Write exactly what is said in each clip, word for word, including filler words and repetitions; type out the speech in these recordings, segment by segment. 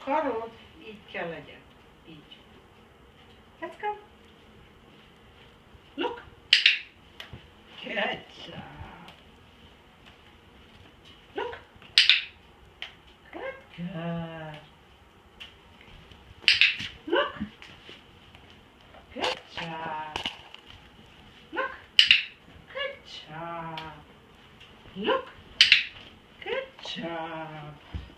karod így kell legyen. Így. Let's go. Look. Good job. Look. Good, good. Look. Good job. Look. Good job. Look. Good job.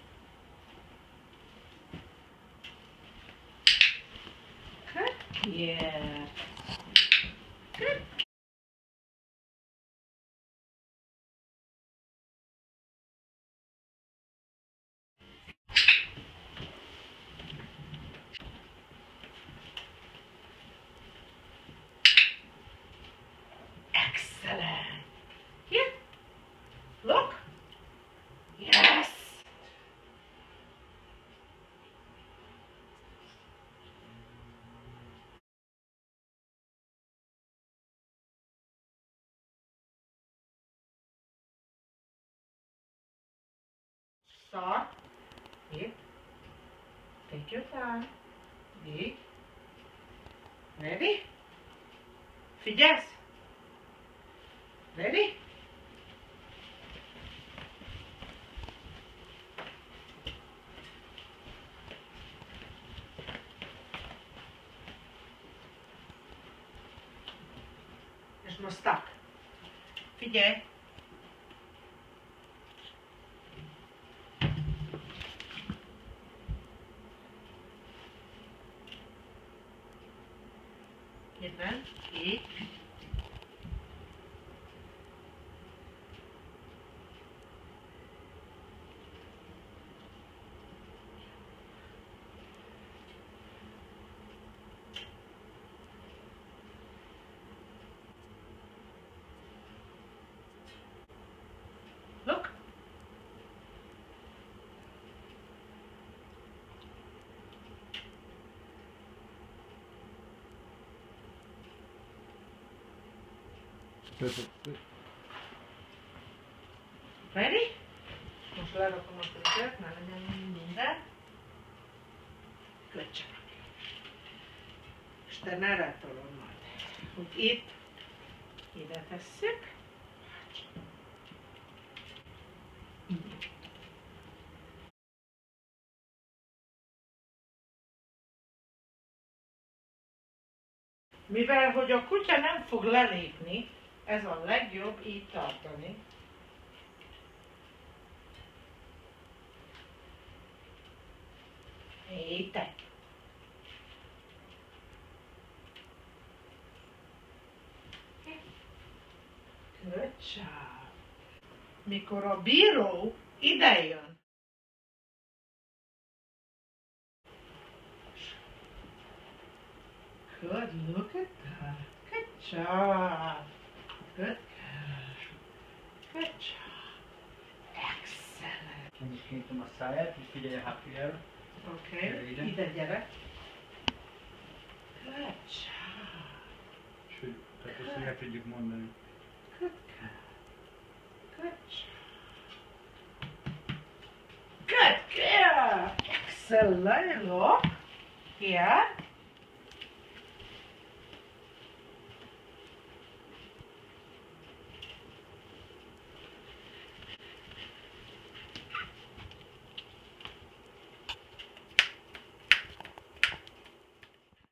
Good. Yeah. Good. Excellent. Here. Look. Yes. Start. Here. Take your time. Here. Ready? Figyelsz? Ready? És most stop. Figyelj! Innen, így. Look. Ready? Most lerakom a tüzet, ne legyen minden. Good job. És te ne retolod majd. Úgy itt, ide tesszük. Így. Mivel hogy a kutya nem fog lelépni, ez a legjobb így tartani. Hey, te! Good job! Mikor a bíró idejön, good, look at that. Good job. Good girl. Good job. Excellent. Most kinyitom a száját, és figyelj a hátuljával. Oké, okay. Ide. ide gyere. Good job. Sőt, tehát ezt meg tudjuk mondani. Good girl. Good job. Good girl. Excellent. Look. Here.